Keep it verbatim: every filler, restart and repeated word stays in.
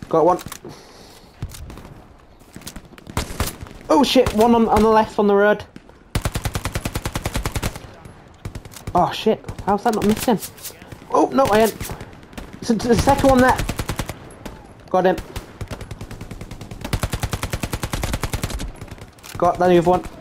Got one. Oh shit, one on, on the left on the road. Oh shit, how's that not missing? Oh, no, I ain't. So, the second one there. Got him. Got the other one.